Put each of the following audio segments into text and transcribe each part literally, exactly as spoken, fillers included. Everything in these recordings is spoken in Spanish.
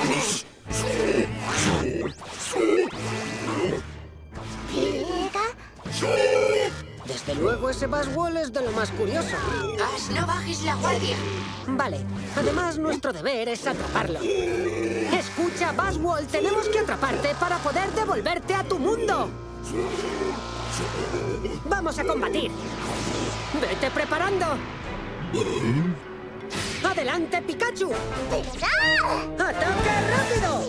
Desde luego, ese Buzzwole es de lo más curioso. Ash, no bajes la guardia. Vale. Además, nuestro deber es atraparlo. Escucha, Buzzwole, tenemos que atraparte para poder devolverte a tu mundo. ¡Vamos a combatir! ¡Vete preparando! ¡Adelante, Pikachu! ¡Ataque rápido!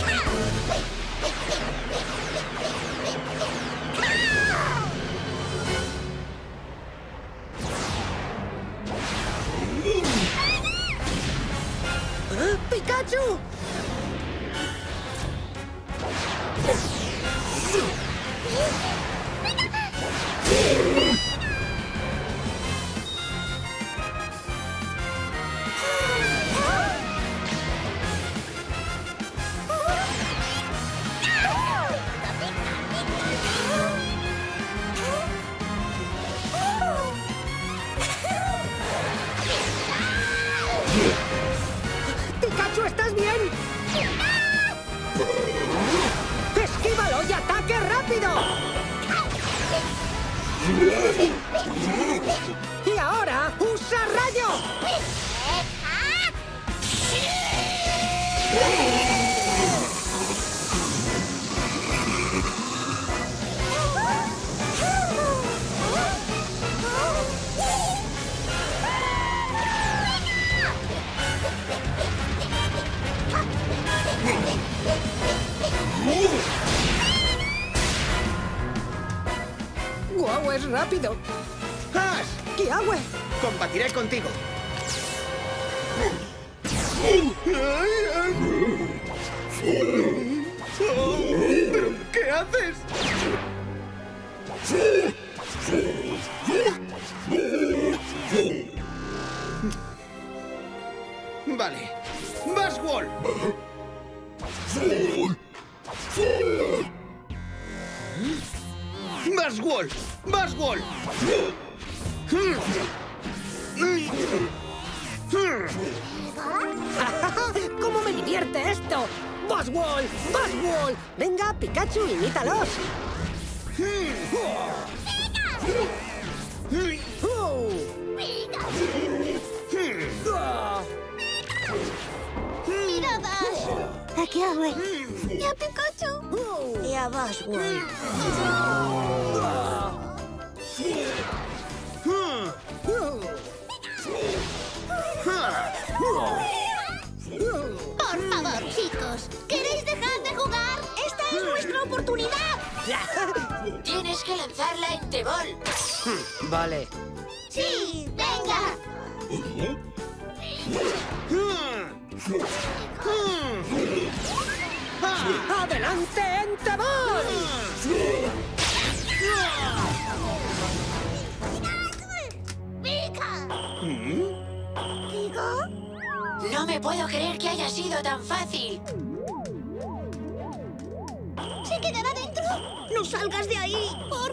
¿Ah, ¡Pikachu! ¡Pikachu, estás bien! ¡Esquívalo y ataque rápido! ¡Y ahora usa rayo! ¡Guau, es rápido! ¡Ash! ¡Kiawe! Combatiré contigo. ¿Pero qué haces? Vale. ¡Buzzwole! ¡Buzzwole! ¡Buzzwole! ¿Cómo me divierte esto? ¡Buzzwole! ¡Buzzwole! Venga, Pikachu, imítalos. ¡Oh! ¡Mira, Dash! ¿A qué hago? ¿Y a Pikachu? ¡Oh! Y a Buzzwole. Por favor, chicos, ¿queréis dejar de jugar? ¡Esta es nuestra oportunidad! Tienes que lanzarla en Tebol. Vale. ¡Sí, venga! ¡Adelante, Entebol! ¡Pica! ¿Pico? No me puedo creer que haya sido tan fácil. ¿Se quedará dentro? ¡No salgas de ahí! ¡Oh!